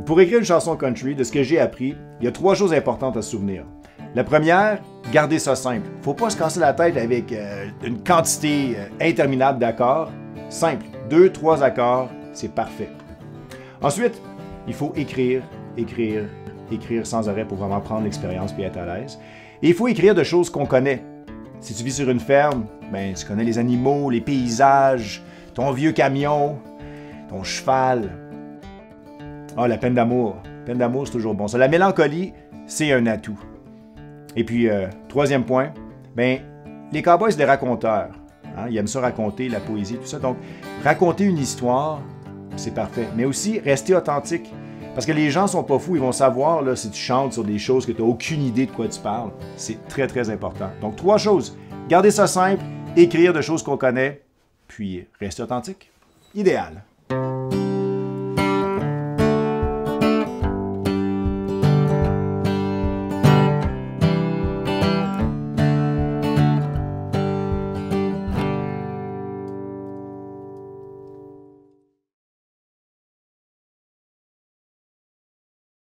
pour écrire une chanson country, de ce que j'ai appris, il y a 3 choses importantes à se souvenir. La première, garder ça simple. Faut pas se casser la tête avec une quantité interminable d'accords. Simple, 2, 3 accords, c'est parfait. Ensuite, il faut écrire, écrire, écrire sans arrêt pour vraiment prendre l'expérience et être à l'aise. Et il faut écrire de choses qu'on connaît. Si tu vis sur une ferme, ben, tu connais les animaux, les paysages, ton vieux camion, ton cheval. Ah, la peine d'amour. Peine d'amour, c'est toujours bon. Ça, la mélancolie, c'est un atout. Et puis, troisième point, ben, les cowboys, c'est des raconteurs. Hein? Ils aiment ça raconter, la poésie, tout ça. Donc, raconter une histoire, c'est parfait. Mais aussi, rester authentique. Parce que les gens sont pas fous, ils vont savoir là, si tu chantes sur des choses que tu n'as aucune idée de quoi tu parles. C'est très, très important. Donc, 3 choses. Garder ça simple, écrire de choses qu'on connaît, puis rester authentique. Idéal.